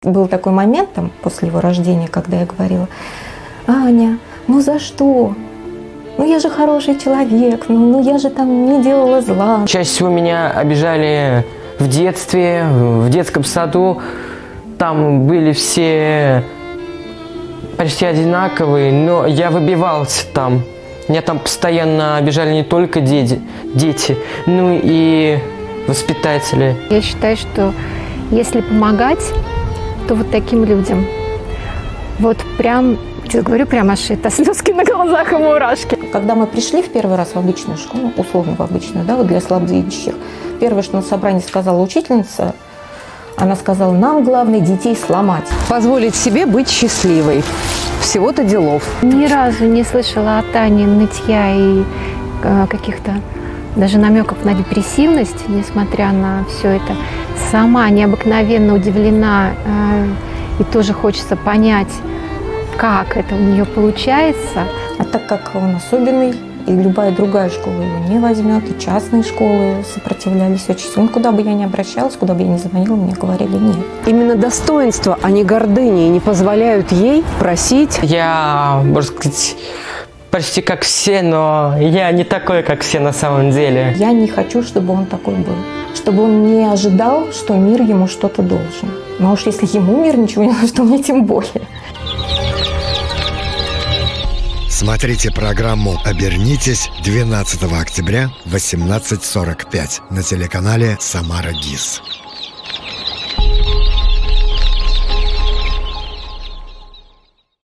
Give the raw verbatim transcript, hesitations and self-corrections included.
Был такой момент там, после его рождения, когда я говорила: Аня, ну за что? Ну я же хороший человек, ну, ну я же там не делала зла. Чаще всего меня обижали в детстве, в детском саду. Там были все почти одинаковые, но я выбивался там. Меня там постоянно обижали не только дети, дети, но и воспитатели. Я считаю, что если помогать, то вот таким людям. Вот прям, я говорю, прям аж это слезки на глазах и мурашки. Когда мы пришли в первый раз в обычную школу, условно в обычную, да, вот для слабовидящих, первое, что на собрании сказала учительница, она сказала: нам главное детей сломать. Позволить себе быть счастливой. Всего-то делов. Ни разу не слышала от Ани нытья и э, каких-то даже намеков на депрессивность, несмотря на все это. Сама необыкновенно удивлена, э, и тоже хочется понять, как это у нее получается. А так как он особенный, и любая другая школа его не возьмет, и частные школы сопротивлялись очень сильно. Куда бы я ни обращалась, куда бы я ни звонила, мне говорили нет. Именно достоинство, а не гордыня, не позволяют ей просить. Я, можно сказать, почти как все, но я не такой, как все на самом деле. Я не хочу, чтобы он такой был. Чтобы он не ожидал, что мир ему что-то должен. Но уж если ему мир ничего не должен, то мне тем более. Смотрите программу «Обернитесь» двенадцатого октября в восемнадцать сорок пять на телеканале «Самара ГИС».